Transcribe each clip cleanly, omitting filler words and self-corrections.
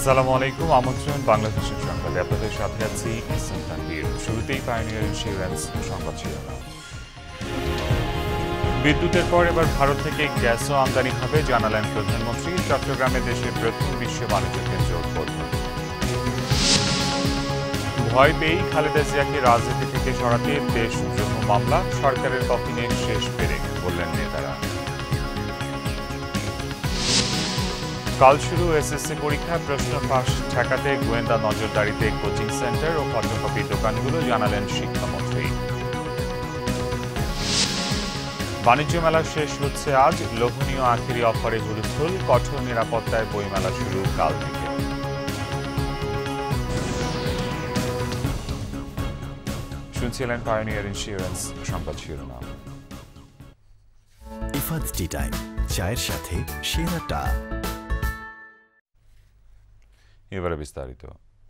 আসসালামু আলাইকুম। আমন্ত্রণ বাংলাদেশের সংবাদে আপনাদের সাথে আছি ইসলাম তানভীর। শুরুতেই পায়োনিয়ার ইন্স্যুরেন্স সংবাদ শিরোনাম। বিদ্যুতের পর এবার ভারত থেকে গ্যাসও আমদানি হবে জানালেন প্রধানমন্ত্রী। চট্টগ্রামে দেশের প্রথম বিশ্ব বাণিজ্য কেন্দ্র উদ্বোধন। ভয় পেয়েই খালেদা জিয়াকে রাজনীতি থেকে সরাতে দেশদ্রোহ মামলা, সরকারের কফিনে শেষ পেরেক বললেন নেতারা। কাল শুরু এসএসসি পরীক্ষা, প্রশ্ন ফাঁস ঠেকাতে গোয়েন্দা নজরদারিতে কোচিং সেন্টার ও ফটোকপি দোকানগুলো জানালেন শিক্ষামন্ত্রী। বাণিজ্য মেলা শেষ হচ্ছে আজ, লোভনীয় আখেরি অফারে হুলস্থুল, কঠোর নিরাপত্তায় বইমেলা শুরু কাল থেকে। শুনছিলেন পায়োনিয়ার ইন্স্যুরেন্স সংবাদ শিরোনাম। ইফাদ টি টাইম, চায়ের সাথে সেরাটা। এবারে বিস্তারিত।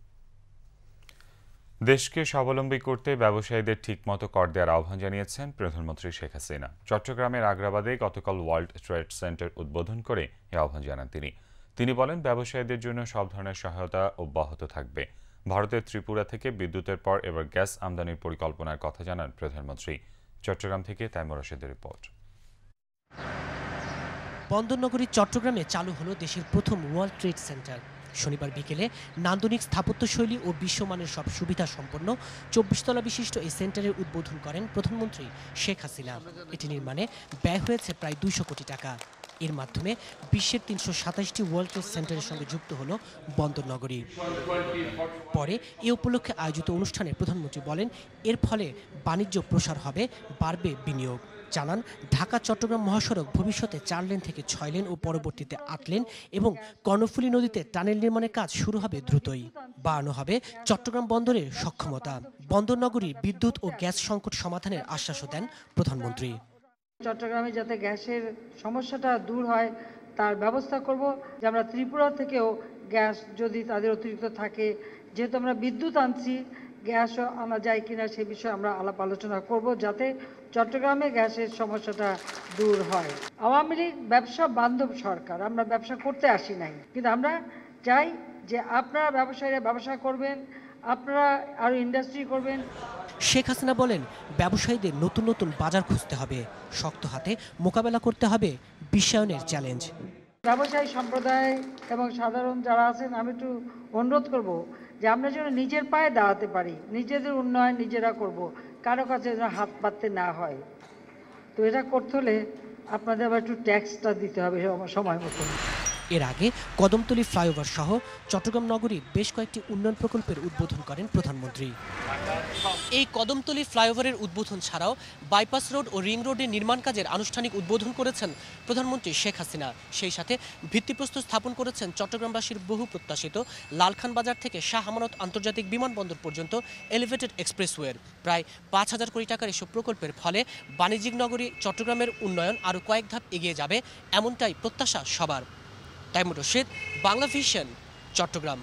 দেশকে স্বাবলম্বী করতে ব্যবসায়ীদের ঠিকমতো কর দেওয়ার আহ্বান জানিয়েছেন প্রধানমন্ত্রী শেখ হাসিনা। চট্টগ্রামের আগ্রাবাদে গতকাল ওয়ার্ল্ড ট্রেড সেন্টার উদ্বোধন করে এ আহ্বান জানান তিনি বলেন, ব্যবসায়ীদের জন্য সব ধরনের সহায়তা অব্যাহত থাকবে। ভারতের ত্রিপুরা থেকে বিদ্যুতের পর এবার গ্যাস আমদানির পরিকল্পনার কথা জানান প্রধানমন্ত্রী। চট্টগ্রাম থেকে তাইমুর রশিদের রিপোর্ট। বন্দরনগরী চট্টগ্রামে চালু হলো দেশের প্রথম ওয়ার্ল্ড ট্রেড সেন্টার। শনিবার বিকেলে নান্দনিক স্থাপত্যশৈলী ও বিশ্বমানের সব সুবিধা সম্পন্ন 24 তলা বিশিষ্ট এই সেন্টারের উদ্বোধন করেন প্রধানমন্ত্রী শেখ হাসিনা। এটি নির্মাণে ব্যয় হয়েছে প্রায় 200 কোটি টাকা। এর মাধ্যমে বিশ্বের 327টি ওয়ার্ল্ড ট্রেড সেন্টারের সঙ্গে যুক্ত হলো বন্দরনগরী। পরে এ উপলক্ষে আয়োজিত অনুষ্ঠানে প্রধানমন্ত্রী বলেন, এর ফলে বাণিজ্য প্রসার হবে, বাড়বে বিনিয়োগ। জানান, ঢাকা চট্টগ্রাম মহাসড়ক ভবিষ্যতে 4 লেন থেকে 6 লেন ও পরবর্তীতে 8 লেন এবং কর্ণফুলী নদীতে টানেল নির্মাণের কাজ শুরু হবে দ্রুতই। বাড়ানো হবে চট্টগ্রাম বন্দরের সক্ষমতা। বন্দরনগরীর বিদ্যুৎ ও গ্যাস সংকট সমাধানের আশ্বাসও দেন প্রধানমন্ত্রী। চট্টগ্রামে যাতে গ্যাসের সমস্যাটা দূর হয় তার ব্যবস্থা করব, যে আমরা ত্রিপুরা থেকেও গ্যাস যদি তাদের অতিরিক্ত থাকে, যেহেতু আমরা বিদ্যুৎ আনছি, গ্যাসও আনা যায় কিনা সে বিষয়ে আমরা আলাপ আলোচনা করব, যাতে চট্টগ্রামে গ্যাসের সমস্যাটা দূর হয়। আওয়ামী লীগ ব্যবসা বান্ধব সরকার, আমরা ব্যবসা করতে আসি নাই, কিন্তু আমরা চাই যে আপনারা ব্যবসায়ীরা ব্যবসা করবেন, আপনারা আরও ইন্ডাস্ট্রি করবেন। শেখ হাসিনা বলেন, ব্যবসায়ীদের নতুন নতুন বাজার খুঁজতে হবে, শক্ত হাতে মোকাবেলা করতে হবে বিশ্বায়নের চ্যালেঞ্জ। ব্যবসায়ী সম্প্রদায় এবং সাধারণ যারা আছেন, আমি একটু অনুরোধ করব যে আমরা যেন নিজের পায়ে দাঁড়াতে পারি, নিজেদের উন্নয়ন নিজেরা করব, কারো কাছে যেন হাত পাততে না হয়। তো এটা করতে হলে আপনাদের আবার একটু ট্যাক্সটা দিতে হবে সময় মতো। এর আগে কদমতলী ফ্লাইওভার সহ চট্টগ্রাম নগরীর বেশ কয়েকটি উন্নয়ন প্রকল্পের উদ্বোধন করেন প্রধানমন্ত্রী। এই কদমতলী ফ্লাইওভারের উদ্বোধন ছাড়াও বাইপাস রোড ও রিং রোডের নির্মাণ কাজের আনুষ্ঠানিক উদ্বোধন করেছেন প্রধানমন্ত্রী শেখ হাসিনা। সেই সাথে ভিত্তিপ্রস্তর স্থাপন করেছেন চট্টগ্রামবাসীর বহু প্রত্যাশিত লালখান বাজার থেকে শাহ আমানত আন্তর্জাতিক বিমানবন্দর পর্যন্ত এলিভেটেড এক্সপ্রেসওয়ের। প্রায় 5,000 কোটি টাকার এসব প্রকল্পের ফলে বাণিজ্যিক নগরী চট্টগ্রামের উন্নয়ন আরও কয়েক ধাপ এগিয়ে যাবে, এমনটাই প্রত্যাশা সবার। তাইমুর রশিদ, বাংলা ভিশন, চট্টগ্রাম।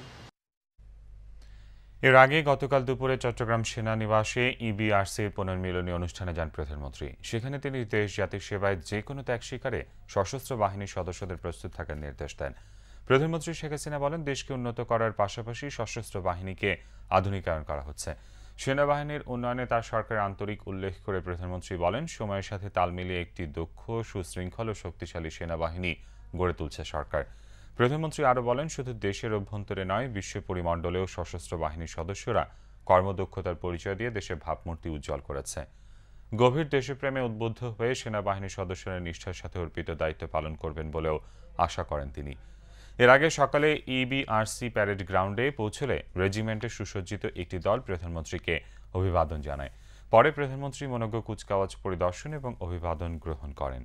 এর আগে গতকাল দুপুরে চট্টগ্রাম সেনানিবাসে ইবিআরসির পুনর্মিলনী অনুষ্ঠানে যান প্রধানমন্ত্রী। সেখানে তিনি দেশ জাতির সেবায় যে কোনো ত্যাগ স্বীকারে সশস্ত্র বাহিনীর সদস্যদের প্রস্তুত থাকার নির্দেশ দেন। প্রধানমন্ত্রী শেখ হাসিনা বলেন, দেশকে উন্নত করার পাশাপাশি সশস্ত্র বাহিনীকে আধুনিকায়ন করা হচ্ছে। সেনাবাহিনীর উন্নয়নে তার সরকারের আন্তরিক উল্লেখ করে প্রধানমন্ত্রী বলেন, সময়ের সাথে তাল মিলিয়ে একটি দক্ষ, সুশৃঙ্খল ও শক্তিশালী সেনাবাহিনী গড়ে তুলছে সরকার। প্রধানমন্ত্রী আরও বলেন, শুধু দেশের অভ্যন্তরে নয়, বিশ্ব পরিমণ্ডলেও সশস্ত্র বাহিনীর সদস্যরা কর্মদক্ষতার পরিচয় দিয়ে দেশের ভাবমূর্তি উজ্জ্বল করেছে। গভীর দেশপ্রেমে উদ্বুদ্ধ হয়ে সেনাবাহিনীর সদস্যরা নিষ্ঠার সাথে অর্পিত দায়িত্ব পালন করবেন বলেও আশা করেন তিনি। এর আগে সকালে ইবিআরসি প্যারেড গ্রাউন্ডে পৌঁছলে রেজিমেন্টের সুসজ্জিত একটি দল প্রধানমন্ত্রীকে অভিবাদন জানায়। পরে প্রধানমন্ত্রী মনোজ্ঞ কুচকাওয়াজ পরিদর্শন এবং অভিবাদন গ্রহণ করেন।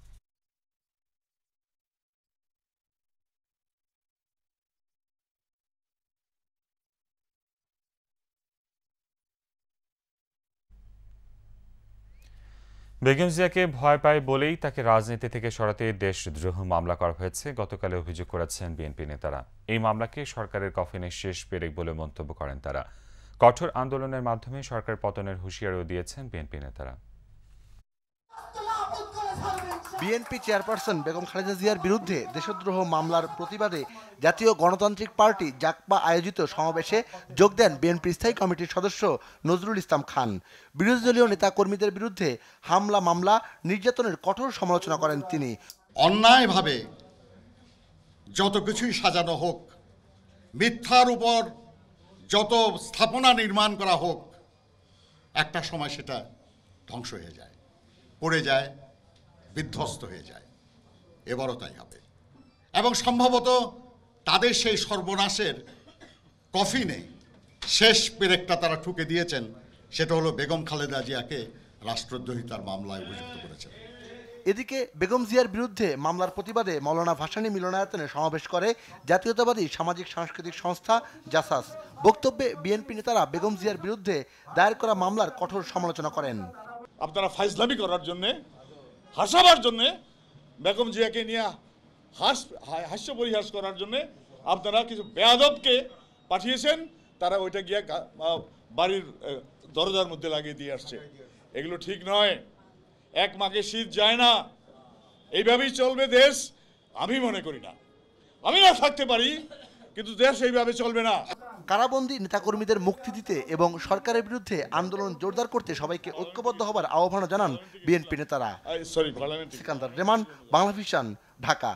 বেগম জিয়াকে ভয় পায় বলেই তাকে রাজনীতি থেকে সরাতে দেশদ্রোহ মামলা করা হয়েছে গতকাল অভিযোগ করেছেন বিএনপি নেতারা। এই মামলাকে সরকারের কফিনের শেষ পেরেক বলে মন্তব্য করেন তারা। কঠোর আন্দোলনের মাধ্যমে সরকার পতনের হুঁশিয়ারিও দিয়েছেন বিএনপি নেতারা। বিএনপি চেয়ারপারসন বেগম খালেদা জিয়ার বিরুদ্ধে দেশদ্রোহ মামলার প্রতিবাদে জাতীয় গণতান্ত্রিক পার্টি জাকপা আয়োজিত সমাবেশে যোগ দেন বিএনপি স্থায়ী কমিটির সদস্য নজরুল ইসলাম খান। বিরোধী দলীয় নেতাকর্মীদের বিরুদ্ধে হামলা মামলা নির্যাতনের কঠোর সমালোচনা করেন তিনি। অন্যায়ভাবে যত কিছুই সাজানো হোক, মিথ্যার উপর যত স্থাপনা নির্মাণ করা হোক, একটা সময় সেটা ধ্বংস হয়ে যায়, পড়ে যায়, বিধ্বস্ত হয়ে যায়। এবারও তাই হবে এবং সম্ভবত তাদের সেই সর্বনাশের কফিনে শেষ পেরেকটা তারা ঠুকে দিয়েছেন, সেটা হলো বেগম খালেদা জিয়াকে রাষ্ট্রদ্রোহিতার মামলায় অভিযুক্ত করেছেন। এদিকে বেগম জিয়ার বিরুদ্ধে মামলার প্রতিবাদে মৌলানা ভাসানী মিলনায়তনে সমাবেশ করে জাতীয়তাবাদী সামাজিক সাংস্কৃতিক সংস্থা জাসাস। বক্তব্যে বিএনপি নেতারা বেগম জিয়ার বিরুদ্ধে দায়ের করা মামলার কঠোর সমালোচনা করেন। আপনারা ফাইজলামি করার জন্যে, হাসাবার জন্যে, বেগম জিয়াকে নিয়ে হাস্য পরিহাস করার জন্যে আপনারা কিছু বেয়াদবকে পাঠিয়েছেন, তারা ওইটা গিয়ে বাড়ির দরজার মধ্যে লাগিয়ে দিয়ে আসছে। এগুলো ঠিক নয়। এক মাঘে শীত যায় না, এইভাবেই চলবে দেশ আমি মনে করি না। আমি না থাকতে পারি, কিন্তু দেশ এইভাবে চলবে না। কারাবন্দী নেতাকর্মীদের মুক্তি দিতে এবং সরকারের বিরুদ্ধে আন্দোলন জোরদার করতে সবাইকে ঐক্যবদ্ধ হবার আহ্বান জানান বিএনপি নেতারা। সিকান্দার রেমান, বাংলাভিশন, ঢাকা।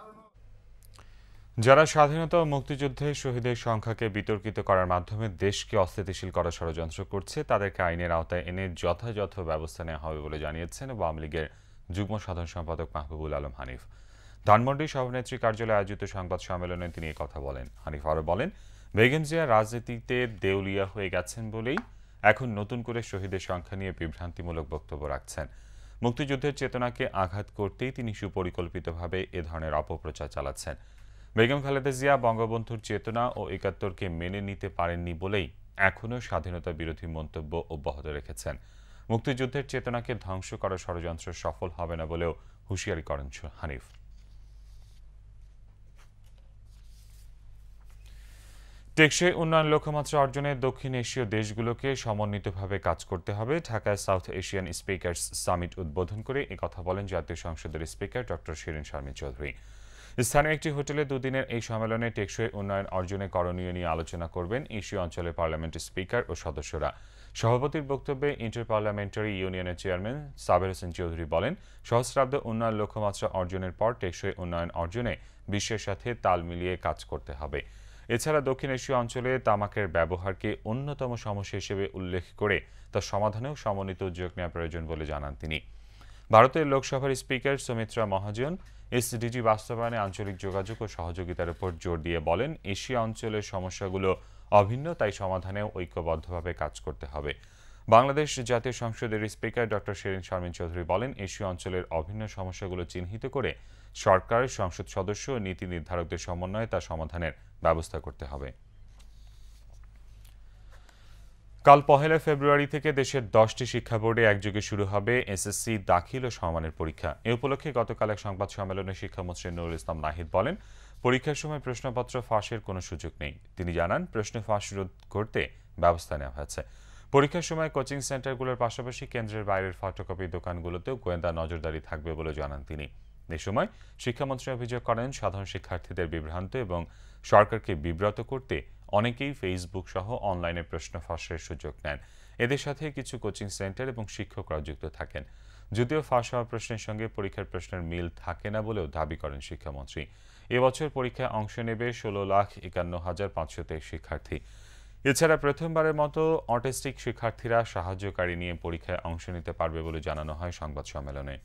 যারা স্বাধীনতা ও মুক্তিযুদ্ধে শহীদের সংখ্যাকে বিতর্কিত করার মাধ্যমে দেশকে অস্থিতিশীল করার ষড়যন্ত্র করছে, তাদেরকে আইনের আওতায় এনে যথাযথ ব্যবস্থা নেওয়া হবে বলে জানিয়েছেন আওয়ামী লীগের যুগ্ম সাধারণ সম্পাদক মাহবুবুল আলম হানিফ। ধানমন্ডি সভানেত্রী কার্যালয়ে আয়োজিত সংবাদ সম্মেলনে তিনি কথা বলেন। হানিফ আরও বলেন, বেগম জিয়া রাজনীতিতে দেউলিয়া হয়ে গেছেন বলেই এখন নতুন করে শহীদের সংখ্যা নিয়ে বিভ্রান্তিমূলক বক্তব্য রাখছেন। মুক্তিযুদ্ধের চেতনাকে আঘাত করতেই তিনি সুপরিকল্পিতভাবে এ ধরনের অপপ্রচার চালাচ্ছেন। বেগম খালেদা জিয়া বঙ্গবন্ধুর চেতনা ও একাত্তরকে মেনে নিতে পারেননি বলেই এখনও স্বাধীনতা বিরোধী মন্তব্য অব্যাহত রেখেছেন। মুক্তিযুদ্ধের চেতনাকে ধ্বংস করার ষড়যন্ত্র সফল হবে না বলেও হুঁশিয়ারি করেন হানিফ। টেকসই উন্নয়ন লক্ষ্যমাত্রা অর্জনে দক্ষিণ এশীয় দেশগুলোকে সমন্বিতভাবে কাজ করতে হবে। ঢাকায় সাউথ এশিয়ান স্পিকার্স সামিট উদ্বোধন করে একথা বলেন জাতীয় সংসদের স্পিকার ডক্টর শিরিন শারমিন চৌধুরী। স্থানীয় একটি হোটেলে দুদিনের এই সম্মেলনে টেকসই উন্নয়ন অর্জনে করণীয় নিয়ে আলোচনা করবেন এশীয় অঞ্চলের পার্লামেন্টের স্পিকার ও সদস্যরা। সভাপতির বক্তব্যে ইন্টার পার্লামেন্টারি ইউনিয়নের চেয়ারম্যান সাবের হোসেন চৌধুরী বলেন, সহস্রাব্দ উন্নয়ন লক্ষ্যমাত্রা অর্জনের পর টেকসই উন্নয়ন অর্জনে বিশ্বের সাথে তাল মিলিয়ে কাজ করতে হবে। এছাড়া দক্ষিণ এশীয় অঞ্চলে তামাকের ব্যবহারকে অন্যতম সমস্যা হিসেবে উল্লেখ করে তার সমাধানেও সমন্বিত উদ্যোগ নেওয়া প্রয়োজন বলে জানান তিনি। ভারতের লোকসভার স্পিকার সুমিত্রা মহাজন এসডিজি বাস্তবায়নে আঞ্চলিক যোগাযোগ ও সহযোগিতার উপর জোর দিয়ে বলেন, এশিয়া অঞ্চলের সমস্যাগুলো অভিন্ন, তাই সমাধানেও ঐক্যবদ্ধভাবে কাজ করতে হবে। বাংলাদেশ জাতীয় সংসদের স্পিকার ডক্টর শিরিন শারমিন চৌধুরী বলেন, এশীয় অঞ্চলের অভিন্ন সমস্যাগুলো চিহ্নিত করে সরকার, সংসদ সদস্য ও নীতি নির্ধারকদের সমন্বয়ে তা সমাধানের ব্যবস্থা করতে হবে। কাল 1 ফেব্রুয়ারি থেকে দেশের 10টি শিক্ষা বোর্ডে একযোগে শুরু হবে এসএসসি দাখিল ও সমমানের পরীক্ষা। এ উপলক্ষে গতকাল এক সংবাদ সম্মেলনে শিক্ষামন্ত্রী নুরুল ইসলাম নাহিদ বলেন, পরীক্ষার সময় প্রশ্নপত্র ফাঁসের কোনো সুযোগ নেই। তিনি জানান, প্রশ্ন ফাঁস রোধ করতে ব্যবস্থা নেওয়া হয়েছে। পরীক্ষার সময় কোচিং সেন্টারগুলোর পাশাপাশি কেন্দ্রের বাইরের ফটোকপি দোকানগুলোতেও গোয়েন্দা নজরদারি থাকবে বলে জানান তিনি। এ সময় শিক্ষামন্ত্রী অভিযোগ করেন, সাধারণ শিক্ষার্থীদের বিভ্রান্ত এবং সরকারকে বিব্রত করতে অনেকেই ফেসবুক সহ অনলাইনে প্রশ্ন ফাঁসের সুযোগ নেন। এদের সাথে কিছু কোচিং সেন্টার এবং শিক্ষকরা যুক্ত থাকেন। যদিও ফাঁস হওয়া প্রশ্নের সঙ্গে পরীক্ষার প্রশ্নের মিল থাকে না বলেও দাবি করেন শিক্ষামন্ত্রী। এবছর পরীক্ষায় অংশ নেবে 16,51,523 শিক্ষার্থী। এছাড়া প্রথমবারের মতো অটিস্টিক শিক্ষার্থীরা সাহায্যকারী নিয়ে পরীক্ষায় অংশ নিতে পারবে বলে জানানো হয় সংবাদ সম্মেলনে।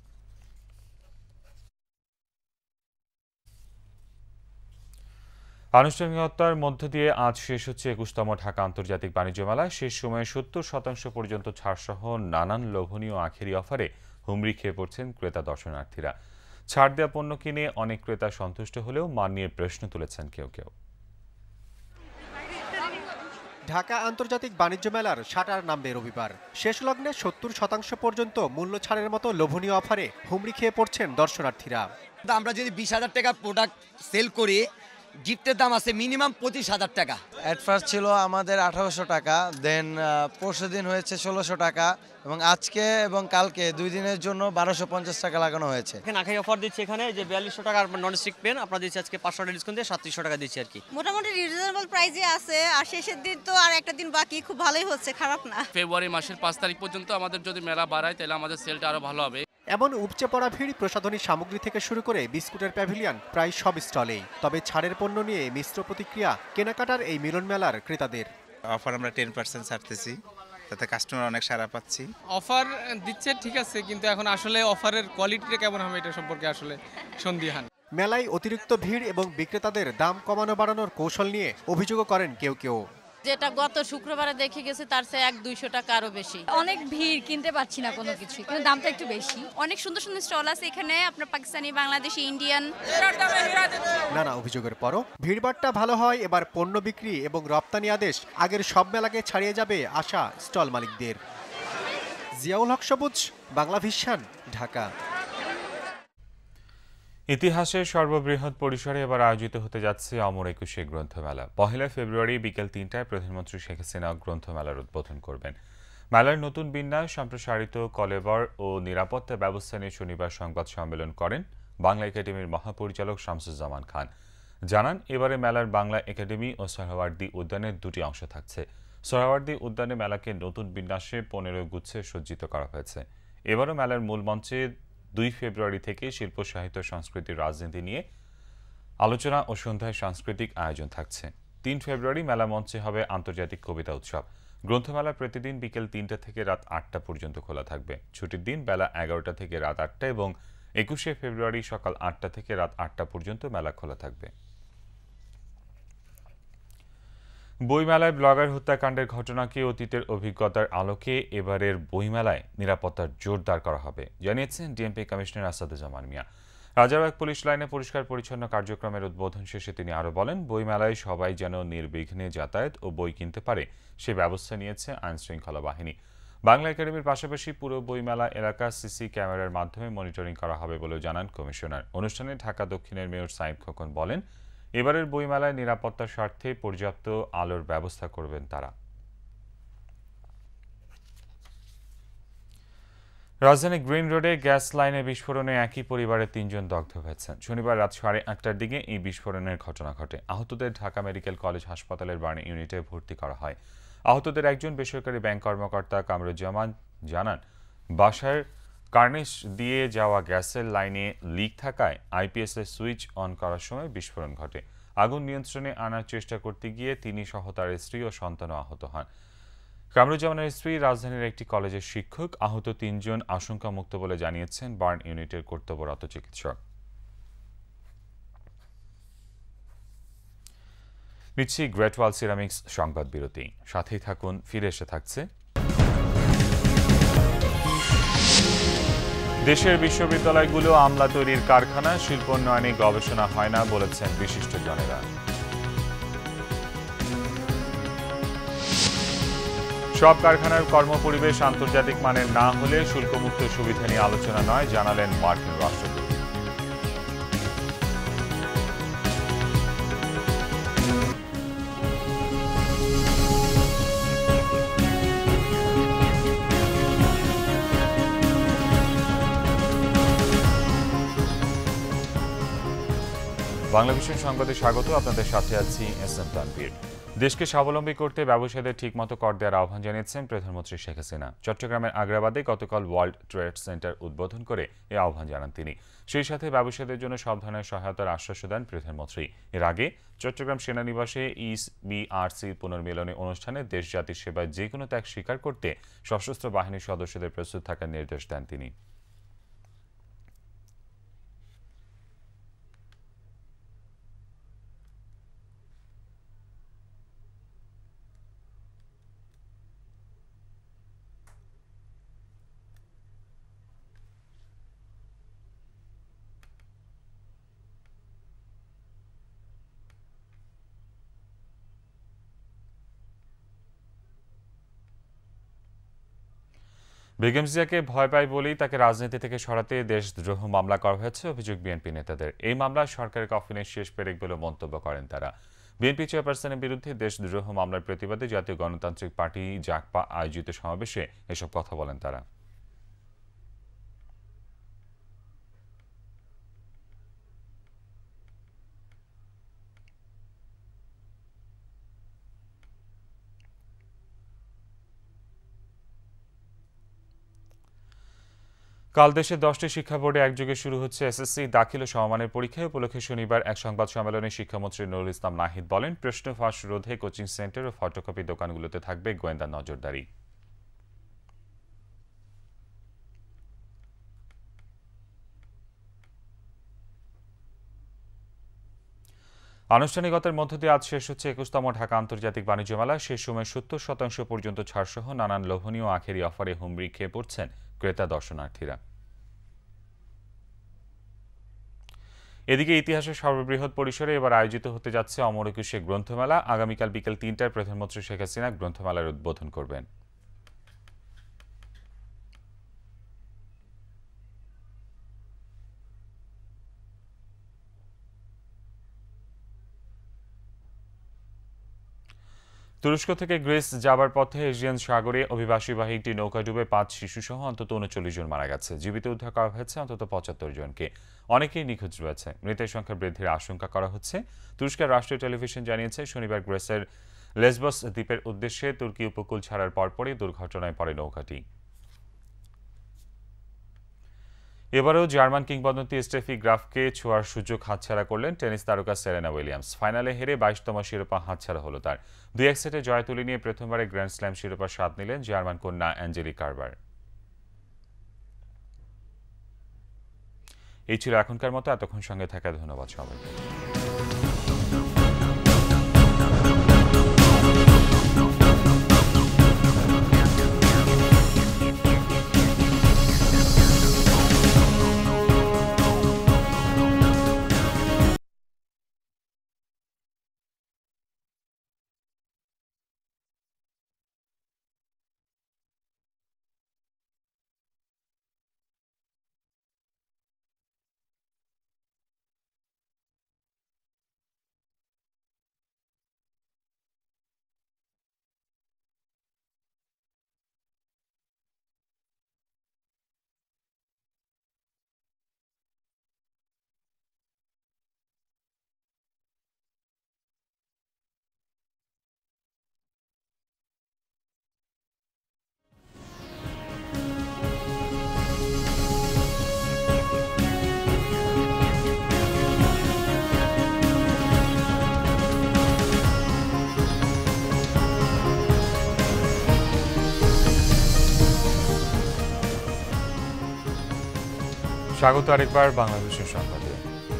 আনুষ্ঠানিকতার মধ্য দিয়ে আজ শেষ হচ্ছে 21তম ঢাকা আন্তর্জাতিক বাণিজ্য মেলা। শেষ সময়ে 70% পর্যন্ত ছাড়সহ নানান লোভনীয় আখেরি অফারে হুমড়ি খেয়ে পড়ছেন ক্রেতা দর্শনার্থীরা। ছাড় দেওয়া পণ্য কিনে অনেক ক্রেতা সন্তুষ্ট হলেও মান নিয়ে প্রশ্ন তুলেছেন কেউ কেউ। ঢাকা আন্তর্জাতিক বাণিজ্য মেলার শাটার নামবে রবিবার। শেষ লগ্নে 70% পর্যন্ত মূল্য ছাড়ের মতো লোভনীয় অফারে হুমড়ি খেয়ে পড়ছেন দর্শনার্থীরা। আমরা যদি 20,000 টাকা প্রোডাক্ট সেল করি, গিফটের দাম আছে মিনিমাম 25,000 টাকা। অ্যাট ফার্স্ট ছিল আমাদের 1800 টাকা, দেন পরশু দিন হয়েছে 1600 টাকা এবং আজকে এবং কালকে 2 দিনের জন্য 1250 টাকা লাগানো হয়েছে। এখানে আখাই অফার দিচ্ছি, এখানে যে 4200 টাকার নন স্টিক পেন আপনারা দিচ্ছি আজকে 500 টাকা ডিসকাউন্ট দিয়ে 3700 টাকা দিচ্ছি আর কি। মোটামুটি রিজনেবল প্রাইসে আছে, আর শেষের দিন তো আর একটা দিন বাকি, খুব ভালোই হচ্ছে, খারাপ না। ফেব্রুয়ারি মাসের 5 তারিখ পর্যন্ত আমাদের যদি মেলা বাড়ায় তাহলে আমাদের সেলটা আরো ভালো হবে। এমন উপচে পড়া ভিড় প্রসাধনী সামগ্রী থেকে শুরু করে বিস্কুটের প্যাভিলিয়ন প্রায় সব স্টলেই। তবে ছাড়ের পণ্য নিয়ে মিশ্র প্রতিক্রিয়া কেনাকাটার এই মিলন মেলার ক্রেতাদের। অফার আমরা 10% ছাড়তেছি, তাতে কাস্টমার অনেক সাড়া পাচ্ছি। অফার দিচ্ছে ঠিক আছে, কিন্তু এখন আসলে অফারের কোয়ালিটিটা কেমন হবে এটা সম্পর্কে আসলে সন্দিহান। মেলায় অতিরিক্ত ভিড় এবং বিক্রেতাদের দাম কমানো বাড়ানোর কৌশল নিয়ে অভিযোগও করেন কেউ কেউ। যেটা গত শুক্রবারে দেখে গেছে তার চেয়ে 100-200 টাকা আরো বেশি। অনেক ভিড়, কিনতে পারছি না কোনো কিছু, কিন্তু দামটা একটু বেশি। অনেক সুন্দর সুন্দর স্টল আছে এখানে, আপনার পাকিস্তানি, বাংলাদেশি, ইন্ডিয়ান। নানা অভিযোগের পরও ভিড়ভাট্টা ভালো হয় এবার পণ্য বিক্রি এবং রপ্তানি আদেশ আগের সব মেলাকে ছাড়িয়ে যাবে আশা স্টল মালিকদের। জিয়াউল হক সবুজ, বাংলা ভিশন, ঢাকা। ইতিহাসের সর্ববৃহৎ পরিসরে এবার আয়োজিত হতে যাচ্ছে অমর একুশে গ্রন্থমেলা। 1 ফেব্রুয়ারি বিকেল 3টায় প্রধানমন্ত্রী শেখ হাসিনা গ্রন্থমেলার উদ্বোধন করবেন। মেলার নতুন বিন্যাস, সম্প্রসারিত কলেবর ও নিরাপত্তা ব্যবস্থা নিয়ে শনিবার সংবাদ সম্মেলন করেন বাংলা একাডেমির মহাপরিচালক শামসুজ্জামান খান। জানান, এবারে মেলার বাংলা একাডেমি ও সোহরাওয়ার্দী উদ্যানের দুটি অংশ থাকছে। সোহরাওয়ার্দী উদ্যানে মেলাকে নতুন বিন্যাসে 15 গুচ্ছে সজ্জিত করা হয়েছে। এবারও মেলার মূল মঞ্চে 2 ফেব্রুয়ারি থেকে শিল্প, সাহিত্য, সংস্কৃতি, রাজনীতি নিয়ে আলোচনা ও সন্ধ্যায় সাংস্কৃতিক আয়োজন থাকছে। 3 ফেব্রুয়ারি মেলা মঞ্চে হবে আন্তর্জাতিক কবিতা উৎসব। গ্রন্থমেলা প্রতিদিন বিকেল 3টা থেকে রাত 8টা পর্যন্ত খোলা থাকবে। ছুটির দিন বেলা 11টা থেকে রাত 8টা এবং 21শে ফেব্রুয়ারি সকাল 8টা থেকে রাত 8টা পর্যন্ত মেলা খোলা থাকবে। বইমেলায় ব্লগার হত্যাকাণ্ডের ঘটনাকে অতীতের অভিজ্ঞতার আলোকে এবারের বইমেলায় নিরাপত্তার জোরদার করা হবে, জানিয়েছেন DMP commissioner Asaduzzaman Mia. Rajarbagh police লাইনে পরিষ্কার পরিচ্ছন্ন কার্যক্রমের উদ্বোধন শেষে তিনি আরও বলেন, বইমেলায় সবাই যেন নির্বিঘ্নে যাতায়াত ও বই কিনতে পারে সে ব্যবস্থা নিয়েছে আইনশৃঙ্খলা বাহিনী। বাংলা একাডেমির পাশাপাশি পুরো বইমেলা এলাকা সিসি ক্যামেরার মাধ্যমে মনিটরিং করা হবে বলেও জানান কমিশনার। অনুষ্ঠানে ঢাকা দক্ষিণের মেয়র সাইদ খোকন বলেন, এবারের বইমেলায় নিরাপত্তার স্বার্থে পর্যাপ্ত আলোর ব্যবস্থা করবেন তারা। রাজধানী গ্রিন রোডে গ্যাস লাইনে বিস্ফোরণে একই পরিবারের 3 জন দগ্ধ হয়েছেন। শনিবার রাত 8:30টার দিকে এই বিস্ফোরণের ঘটনা ঘটে। আহতদের ঢাকা মেডিকেল কলেজ হাসপাতালের বার্ন ইউনিটে ভর্তি করা হয়। আহতদের একজন বেসরকারি ব্যাংক কর্মকর্তা কামরুজ্জামান জানান, বাসার কার্নিশ দিয়ে যাওয়া গ্যাসের লাইনে লিক থাকায় আইপিএস এর সুইচ অন করার সময় বিস্ফোরণ ঘটে। আগুন নিয়ন্ত্রণে আনার চেষ্টা করতে গিয়ে তিনি সহ তার স্ত্রী ও সন্তানও আহত হন। কামরুজ্জামানের স্ত্রী রাজধানীর একটি কলেজের শিক্ষক। আহত 3 জন আশঙ্কামুক্ত বলে জানিয়েছেন বার্ন ইউনিটের কর্তব্যরত চিকিৎসক। নিচ্ছি গ্রেট ওয়াল সিরামিক্স সংবাদ বিরতি, সাথেই থাকুন, ফিরে এসে থাকছে। দেশের বিশ্ববিদ্যালয়গুলো আমলা তৈরির কারখানা, শিল্পোন্নয়নে গবেষণা হয় না বলেছেন বিশিষ্টজনেরা। সব কারখানার কর্মপরিবেশ আন্তর্জাতিক মানের না হলে শুল্কমুক্ত সুবিধা নিয়ে আলোচনা নয়, জানালেন মার্কিন রাষ্ট্রদূত। বাংলাদেশের সংবাদে স্বাগত, আপনাদের সাথে আছি এস এম তানভীর। দেশকে স্বাবলম্বী করতে ব্যবসায়ীদের ঠিকমতো কর দেওয়ার আহ্বান জানিয়েছেন প্রধানমন্ত্রী শেখ হাসিনা। চট্টগ্রামের আগ্রাবাদে গতকাল ওয়ার্ল্ড ট্রেড সেন্টার উদ্বোধন করে এ আহ্বান জানান তিনি। সেই সাথে ব্যবসায়ীদের জন্য সব ধরনের সহায়তার আশ্বাস দেন প্রধানমন্ত্রী। এর আগে চট্টগ্রাম সেনানিবাসে ইবিআরসি পুনর্মিলনী অনুষ্ঠানে দেশ জাতির সেবায় যে কোনো ত্যাগ স্বীকার করতে সশস্ত্র বাহিনীর সদস্যদের প্রস্তুত থাকার নির্দেশ দেন তিনি। বেগম জিয়াকে ভয় পায় বলেই তাকে রাজনীতি থেকে সরাতে দেশদ্রোহ মামলা করা হয়েছে অভিযোগ বিএনপি নেতাদের। এই মামলায় সরকারের কফিনের শেষ পেরেক বলে মন্তব্য করেন তারা। বিএনপি চেয়ারপারসনের বিরুদ্ধে দেশদ্রোহ মামলার প্রতিবাদে জাতীয় গণতান্ত্রিক পার্টি জাকপা আয়োজিত সমাবেশে এসব কথা বলেন তারা। কাল দেশে 10টি শিক্ষা বোর্ডে একযোগে শুরু হচ্ছে এসএসসি দাখিল ও সমমানের পরীক্ষা। উপলক্ষে শনিবার এক সংবাদ সম্মেলনে শিক্ষামন্ত্রী নুরুল ইসলাম নাহিদ বলেন, প্রশ্ন ফাঁস রোধে কোচিং সেন্টার ও ফটোকপি দোকানগুলোতে থাকবে গোয়েন্দা নজরদারি। আনুষ্ঠানিকতার মধ্য দিয়ে আজ শেষ হচ্ছে 21তম ঢাকা আন্তর্জাতিক বাণিজ্য মেলা। শেষ সময় 70% পর্যন্ত ছাড়সহ নানান লোভনীয় আখেরি অফারে হুমড়ি খেয়ে পড়ছেন ক্রেতা দর্শনার্থীরা। এদিকে ইতিহাসের সর্ববৃহৎ পরিসরে এবার আয়োজিত হতে যাচ্ছে অমর একুশে গ্রন্থমেলা। আগামীকাল বিকেল 3টায় প্রধানমন্ত্রী শেখ হাসিনা গ্রন্থমেলার উদ্বোধন করবেন। তুরস্ক থেকে গ্রিস যাবার পথে এজিয়ান সাগরে অভিবাসীবাহী একটি নৌকা ডুবে 5 শিশুসহ অন্তত 39 জন মারা গেছে। জীবিত উদ্ধার করা হয়েছে অন্তত 75 জনকে। অনেকেই নিখোঁজ রয়েছে। মৃতের সংখ্যা বৃদ্ধির আশঙ্কা করা হচ্ছে। তুরস্কের রাষ্ট্রীয় টেলিভিশন জানিয়েছে, শনিবার গ্রিসের লেসবস দ্বীপের উদ্দেশ্যে তুর্কি উপকূল ছাড়ার পরপরই দুর্ঘটনায় পড়ে নৌকাটি। এবারেও জার্মান কিংবদন্তি স্টেফি গ্রাফকে ছোঁয়ার সুযোগ হাতছাড়া করলেন টেনিস তারকা সেরেনা উইলিয়ামস। ফাইনালে হেরে 22তম শিরোপা হাতছাড়া হলো তার। 2-1 সেটে জয় তুলে নিয়ে প্রথমবারে গ্র্যান্ড স্ল্যাম শিরোপার স্বাদ নিলেন জার্মান কন্যা অ্যাঞ্জেলিক কারবার। এই ছিল এখনকার মতো। এতক্ষণ সঙ্গে থাকা ধন্যবাদ সবাইকে। স্বাগত আরেকবার বাংলাদেশের সংবাদে।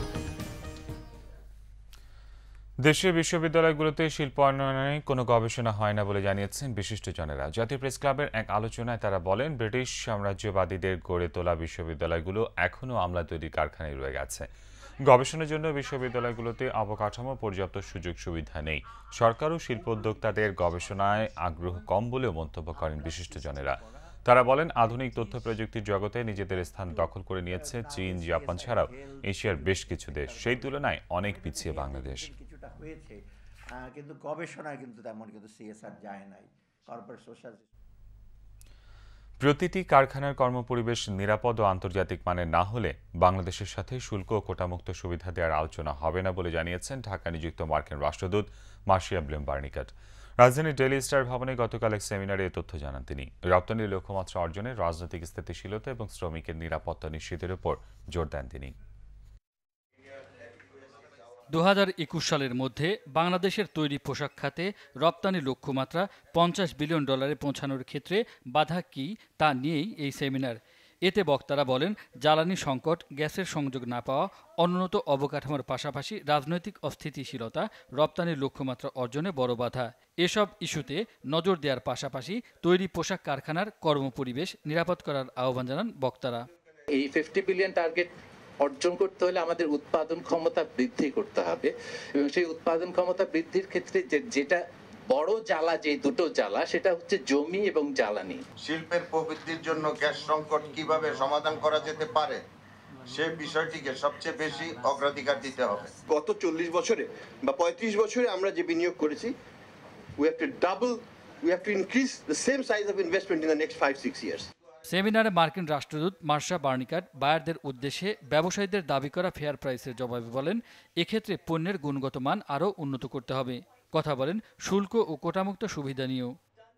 দেশের বিশ্ববিদ্যালয়গুলোতে শিল্পায়নে কোনো গবেষণা হয় না বলে জানিয়েছেন বিশিষ্টজনেরা। জাতীয় প্রেস ক্লাবের এক আলোচনায় তারা বলেন, ব্রিটিশ সাম্রাজ্যবাদীদের গড়ে তোলা বিশ্ববিদ্যালয়গুলো এখনও আমলা তৈরির কারখানায় রয়ে গেছে। গবেষণার জন্য বিশ্ববিদ্যালয়গুলোতে অবকাঠামো পর্যাপ্ত সুযোগ সুবিধা নেই। সরকার ও শিল্প উদ্যোক্তাদের গবেষণায় আগ্রহ কম বলেও মন্তব্য করেন বিশিষ্টজনেরা। তারা বলেন, আধুনিক তথ্য প্রযুক্তির জগতে নিজেদের স্থান দখল করে নিয়েছে চীন, জাপান ছাড়াও এশিয়ার বেশ কিছু দেশ। সেই তুলনায় অনেক পিছিয়ে বাংলাদেশ। হয়েছে কিন্তু গবেষণায় কিন্তু তেমন কিন্তু সিএসআর যায় নাই। কর্পোরেট সোশ্যাল প্রতিটি কারখানার কর্মপরিবেশ নিরাপদ ও আন্তর্জাতিক মানের না হলে বাংলাদেশের সাথে শুল্ক ও কোটামুক্ত সুবিধা দেওয়ার আলোচনা হবে না বলে জানিয়েছেন ঢাকা নিযুক্ত মার্কিন রাষ্ট্রদূত মার্শিয়া ব্লুমবার্নিকাট। রাজধানীর ডেইলি স্টার ভবনে গতকাল এক সেমিনারে এ তথ্য জানান তিনি। রপ্তানির লক্ষ্যমাত্রা অর্জনে রাজনৈতিক স্থিতিশীলতা এবং শ্রমিকের নিরাপত্তা নিশ্চিতের উপর জোর দেন তিনি। 2021 সালের মধ্যে বাংলাদেশের তৈরি পোশাক খাতে রপ্তানি লক্ষ্যমাত্রা $50 বিলিয়ন পৌঁছানোর ক্ষেত্রে বাধা কী তা নিয়েই এই সেমিনার। এতে বক্তারা বলেন, জ্বালানি সংকট, গ্যাসের সংযোগ না পাওয়া, অনুন্নত অবকাঠামোর পাশাপাশি রাজনৈতিক অস্থিতিশীলতা রপ্তানির লক্ষ্যমাত্রা অর্জনে বড় বাধা। এসব ইস্যুতে নজর দেওয়ার পাশাপাশি তৈরি পোশাক কারখানার কর্মপরিবেশ নিরাপদ করার আহ্বান জানান বক্তারা। এই 50 বিলিয়ন টার্গেট অর্জন করতে হলে আমাদের উৎপাদন ক্ষমতা বৃদ্ধি করতে হবে এবং সেই উৎপাদন ক্ষমতা বৃদ্ধির ক্ষেত্রে যেটা বড় জ্বালা যে দুটো জ্বালা সেটা হচ্ছে জমি এবং জ্বালানি। শিল্পের প্রবৃদ্ধির জন্য গ্যাস সংকট কিভাবে সমাধান করা যেতে পারে সে বিষয়টিকে সবচেয়ে বেশি অগ্রাধিকার দিতে হবে। গত 40 বছরে বা 35 বছরে আমরা যে বিনিয়োগ করেছি, we have to increase the same size of investment in the next 5-6 years. সেমিনারে মার্কিন রাষ্ট্রদূত মার্শা বার্নিকাট বায়ারদের উদ্দেশ্যে ব্যবসায়ীদের দাবি করা ফেয়ার প্রাইসের জবাবে বলেন, এক্ষেত্রে পণ্যের গুণগত মান আরও উন্নত করতে হবে। কথা বলেন শুল্ক ও কোটামুক্ত সুবিধা নিয়েও।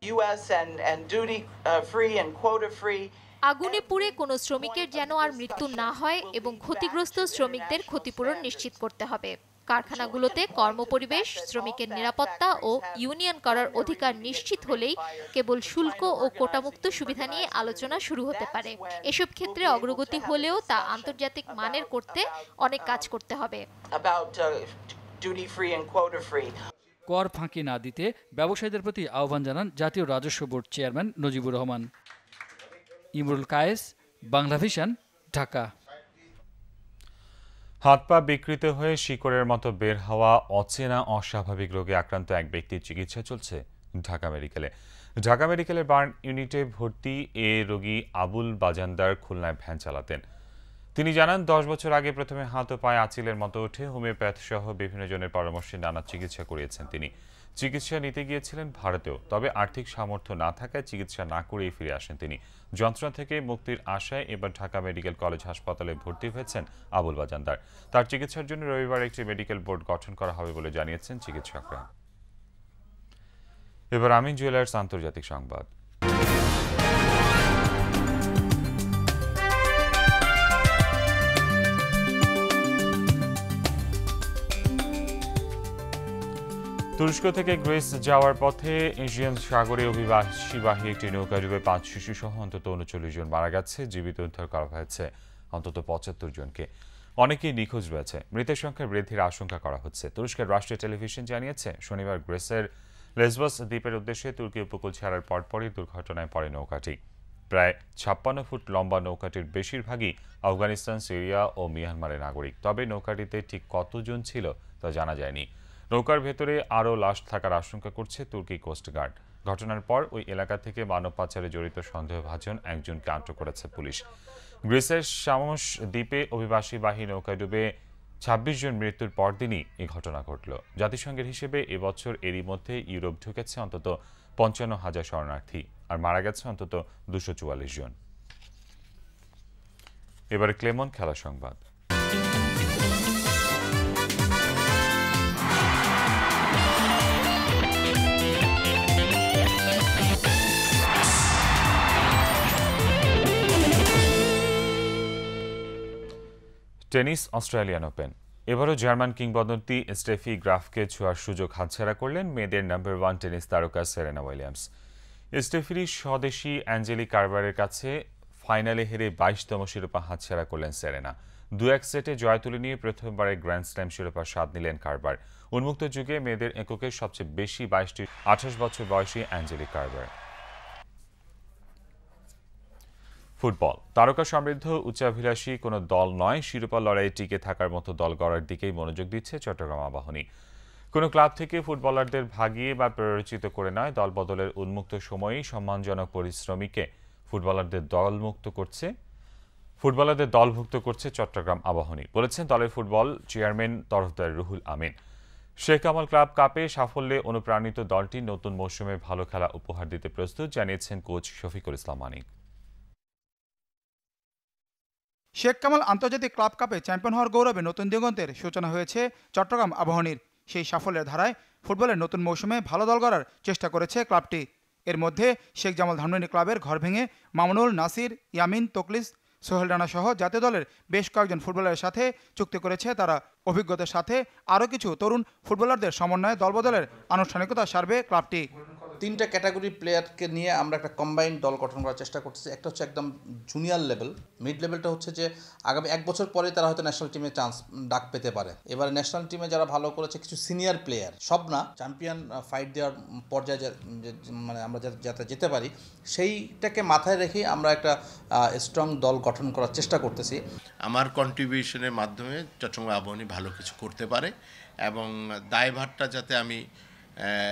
আগুনে পুড়ে কোনো শ্রমিকের যেন আর মৃত্যু না হয় এবং ক্ষতিগ্রস্ত শ্রমিকদের ক্ষতিপূরণ নিশ্চিত করতে হবে। কারখানাগুলোতে কর্মপরিবেশ, শ্রমিকের নিরাপত্তা ও ইউনিয়ন করার অধিকার নিশ্চিত হলেই কেবল শুল্ক ও কোটামুক্ত সুবিধা নিয়ে আলোচনা শুরু হতে পারে। এসব ক্ষেত্রে অগ্রগতি হলেও তা আন্তর্জাতিক মানের করতে অনেক কাজ করতে হবে। কর ফাঁকি না দিতে ব্যবসায়ীদের প্রতি আহ্বান জানান জাতীয় রাজস্ব board chairman Nojibur Rahman. Imrul Kayes, Bangla vision, Dhaka. হাত পা বিকৃত হয়ে শিকড়ের মতো বের হওয়া অচেনা অস্বাভাবিক রোগে আক্রান্ত এক ব্যক্তির চিকিৎসা চলছে ঢাকা মেডিকেলে। ঢাকা মেডিকেলের বার্ন ইউনিটে ভর্তি এ রোগী আবুল বাজান্দার খুলনায় ভ্যান চালাতেন। তিনি জানান 10 বছর আগে প্রথমে হাত ও পায়ে আঁচিলের মতো ওঠে, হোমিওপ্যাথ সহ বিভিন্ন জনের পরামর্শে নানা চিকিৎসা করিয়েছেন তিনি। চিকিৎসা নিতে গিয়েছিলেন ভারতেও, তবে আর্থিক সামর্থ্য না থাকায় চিকিৎসা না করেই ফিরে আসেন তিনি। যন্ত্রণা থেকে মুক্তির আশায় এবার ঢাকা মেডিকেল কলেজ হাসপাতালে ভর্তি হয়েছেন আবুল বাজান্দার। তার চিকিৎসার জন্য রবিবার একটি মেডিকেল বোর্ড গঠন করা হবে বলে জানিয়েছেন চিকিৎসকরা। এবার আমিন জুয়েলার্স আন্তর্জাতিক সংবাদ। তুরস্ক থেকে গ্রিস যাওয়ার পথে এশিয়ান সাগরে অভিবাসীবাহী একটি নৌকা ডুবে 5 শিশু সহ অন্তত 39 জন মারা গেছে। জীবিত উদ্ধার করা হয়েছে অন্তত 75 জনকে। অনেকেই নিখোঁজ রয়েছে। মৃতের সংখ্যা বৃদ্ধির আশঙ্কা করা হচ্ছে। তুরস্কের রাষ্ট্রীয় টেলিভিশন জানিয়েছে, শনিবার গ্রিসের লেসবস দ্বীপের উদ্দেশ্যে তুর্কি উপকূল ছাড়ার পরপরই দুর্ঘটনায় পড়ে নৌকাটি। প্রায় 56 ফুট লম্বা নৌকাটির বেশিরভাগই আফগানিস্তান, সিরিয়া ও মিয়ানমারের নাগরিক। তবে নৌকাটিতে ঠিক কতজন ছিল তা জানা যায়নি। নৌকার ভেতরে আরও লাশ থাকার আশঙ্কা করছে তুর্কি কোস্টগার্ড। ঘটনার পর ওই এলাকা থেকে মানব পাচারে জড়িত সন্দেহভাজন একজনকে আটক করেছে পুলিশ। গ্রিসের সামোস দ্বীপে অভিবাসীবাহী নৌকা ডুবে 26 জন মৃত্যুর পরদিনই এই ঘটনা ঘটল। জাতিসংঘের হিসেবে এবছর এরই মধ্যে ইউরোপ ঢুকেছে অন্তত 55,000 শরণার্থী, আর মারা গেছে অন্তত 244 জন। এবারে ক্লেমন খেলা সংবাদ। Tennis Australian Open. এবারও জার্মান কিংবদন্তি স্টেফি গ্রাফকে ছোঁয়ার সুযোগ হাতছাড়া করলেন মেয়েদের নম্বর 1 টেনিস তারকা সেরেনা উইলিয়ামস। স্টেফির স্বদেশী অ্যাঞ্জেলিক কারবারের কাছে ফাইনালে হেরে 22তম শিরোপা হাতছাড়া করলেন সেরেনা। 2-1 সেটে জয় তুলে নিয়ে প্রথমবারের গ্র্যান্ড স্ল্যাম শিরোপা স্বাদ নিলেন কারবার। উন্মুক্ত যুগে মেয়েদের এককে সবচেয়ে বেশি 22টি 28 বছর বয়সী অ্যাঞ্জেলিক কারবার। ফুটবল তারকা সমৃদ্ধ উচ্চাভিলাষী কোনো দল নয়, শিরোপা লড়াইয়ে টিকে থাকার মতো দল গড়ার দিকেই মনোযোগ দিচ্ছে চট্টগ্রাম আবাহনী। কোনো ক্লাব থেকে ফুটবলারদের ভাগিয়ে বা প্ররোচিত করে নয়, দল বদলের উন্মুক্ত সময়েই সম্মানজনক পরিশ্রমীকে ফুটবলারদের দলভুক্ত করছে চট্টগ্রাম আবাহনী, বলেছেন দলের football chairman Tarafdar Ruhul Amin. Sheikh Kamal club কাপে সাফল্যে অনুপ্রাণিত দলটি নতুন মৌসুমে ভালো খেলা উপহার দিতে প্রস্তুত, জানিয়েছেন কোচ শফিকুল ইসলাম মানিক। শেখ কামাল আন্তর্জাতিক ক্লাব কাপে চ্যাম্পিয়ন হওয়ার গৌরবে নতুন দিগন্তের সূচনা হয়েছে চট্টগ্রাম আবাহনীর। সেই সাফল্যের ধারায় ফুটবলের নতুন মৌসুমে ভালো দল গড়ার চেষ্টা করেছে ক্লাবটি। এর মধ্যে শেখ জামাল ধানমন্ডি ক্লাবের ঘর ভেঙে মামুনুল, নাসির, ইয়ামিন, তকলিস, সোহেল রানা সহ জাতীয় দলের বেশ কয়েকজন ফুটবলারের সাথে চুক্তি করেছে তারা। অভিজ্ঞতার সাথে আরও কিছু তরুণ ফুটবলারদের সমন্বয়ে দলবদলের আনুষ্ঠানিকতা সারবে ক্লাবটি। 3টা ক্যাটাগরির প্লেয়ারকে নিয়ে আমরা একটা কম্বাইন্ড দল গঠন করার চেষ্টা করতেছি। একটা হচ্ছে একদম জুনিয়র লেভেল, মিড লেভেলটা হচ্ছে যে আগামী 1 বছর পরে তারা হয়তো ন্যাশনাল টিমে ডাক পেতে পারে। এবারে ন্যাশনাল টিমে যারা ভালো করেছে কিছু সিনিয়র প্লেয়ার, সব না, চ্যাম্পিয়ন ফাইট দেওয়ার পর্যায়ে মানে আমরা যাতে যেতে পারি সেইটাকে মাথায় রেখে আমরা একটা স্ট্রং দল গঠন করার চেষ্টা করতেছি। আমার কন্ট্রিবিউশনের মাধ্যমে চট্টগ্রাম আবাহনী ভালো কিছু করতে পারে এবং দায়ভারটা যাতে আমি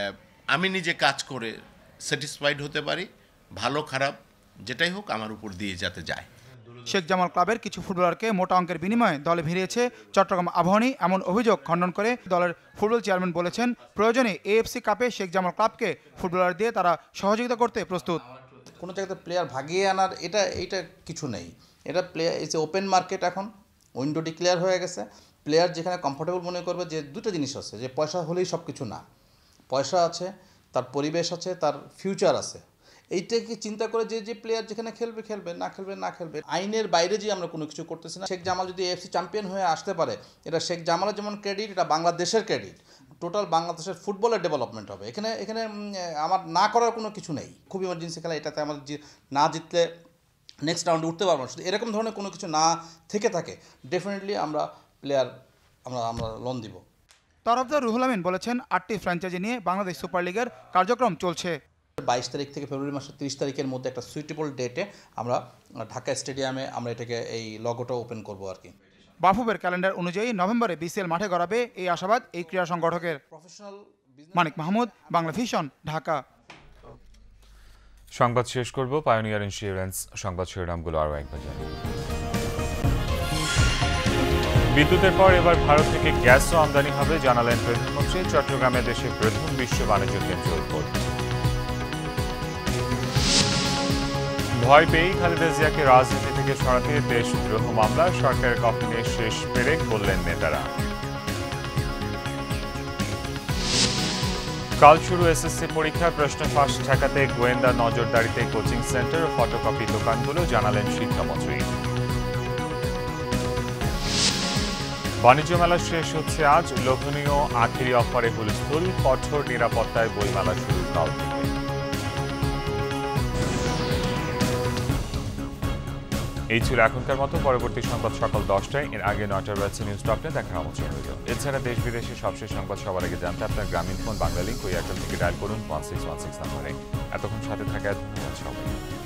আমি নিজে কাজ করে স্যাটিসফাইড হতে পারি, ভালো খারাপ যেটাই হোক আমার উপর দিয়ে যাতে যায়। শেখ জামাল ক্লাবের কিছু ফুটবলারকে মোটা অঙ্কের বিনিময়ে দলে ভিড়িয়েছে চট্টগ্রাম আবাহনী, এমন অভিযোগ খণ্ডন করে দলের ফুটবল চেয়ারম্যান বলেছেন, প্রয়োজনে এএফসি কাপে শেখ জামাল ক্লাবকে ফুটবলার দিয়ে তারা সহযোগিতা করতে প্রস্তুত। কোনো জায়গাতে প্লেয়ার ভাগিয়ে আনার এটা কিছু নেই। এটা প্লেয়ার ইজ ওপেন মার্কেট, এখন উইন্ডো ডিক্লেয়ার হয়ে গেছে। প্লেয়ার যেখানে কমফোর্টেবল মনে করবে, যে দুটো জিনিস আছে, যে পয়সা হলেই সব কিছু না, পয়সা আছে, তার পরিবেশ আছে, তার ফিউচার আছে, এইটাকে চিন্তা করে যে প্লেয়ার যেখানে খেলবে খেলবে, না খেলবে। আইনের বাইরে যে আমরা কোনো কিছু করতেছি না। শেখ জামাল যদি এএফসি চ্যাম্পিয়ন হয়ে আসতে পারে, এটা শেখ জামালের যেমন ক্রেডিট, এটা বাংলাদেশের ক্রেডিট, টোটাল বাংলাদেশের ফুটবলের ডেভেলপমেন্ট হবে। এখানে আমার না করার কোনো কিছু নেই। খুব ইমার্জেন্সি খেলা, এটাতে আমাদের না জিতলে নেক্সট রাউন্ডে উঠতে পারবো না। এরকম ধরনের কোনো কিছু না থেকে থাকে, ডেফিনেটলি আমরা প্লেয়ার আমরা লোন দিব। তরফদার রুহুল আমিন বলেছেন, 8টি ফ্র্যাঞ্চাইজি নিয়ে বাংলাদেশ সুপার লিগের কার্যক্রম চলছে। 22 তারিখ থেকে ফেব্রুয়ারি মাসের 30 তারিখের মধ্যে একটা সুইটেবল ডেটে আমরা ঢাকা স্টেডিয়ামে আমরা এটাকে এই লগোটা ওপেন করব আর কি। বাফুফের ক্যালেন্ডার অনুযায়ী নভেম্বরে বিসিএল মাঠে গড়াবে এই আশাবাদ এই ক্রীড়া সংগঠকের। মানিক মাহমুদ, বাংলা ভিশন, ঢাকা। সংবাদ শেষ করব পায়োনিয়ার ইন্স্যুরেন্স সংবাদ শিরোনামগুলো আরও একবার জানি। বিদ্যুতের পর এবার ভারত থেকে গ্যাসও আমদানি হবে জানালেন প্রধানমন্ত্রী। চট্টগ্রামে দেশের প্রথম বিশ্ব বাণিজ্য কেন্দ্র উদ্বোধন। ভয় পেয়েই খালেদা জিয়াকে রাজনীতি থেকে সরাতে দেশদ্রোহ মামলা, সরকারের গঠনের শেষ পেরেক বললেন নেতারা। কাল শুরু এসএসসি পরীক্ষা, প্রশ্ন ফাঁস ঠেকাতে গোয়েন্দা নজরদারিতে কোচিং সেন্টার ও ফটোকপি দোকানগুলো জানালেন শিক্ষামন্ত্রী। বাণিজ্য মেলা শেষ হচ্ছে আজ, লোভনীয় আখেরি অফারে হুলস্থুল, কঠোর নিরাপত্তায় বইমেলা শুরু কাল থেকে। এই ছিল এখনকার মতো। পরবর্তী সংবাদ সকাল 10টায়, এর আগে 9টার রয়েছে নিউজ টপ 10 দেখার আমন্ত্রণ রইল। এছাড়া দেশ বিদেশের সবশেষ সংবাদ সবার আগে জানতে আপনার গ্রামীণ ফোন বাংলা লিংক ওই এয়ারটেল থেকে ডায়াল করুন 1616 নম্বরে। এতক্ষণ সাথে থাকা ধন্যবাদ সবাই।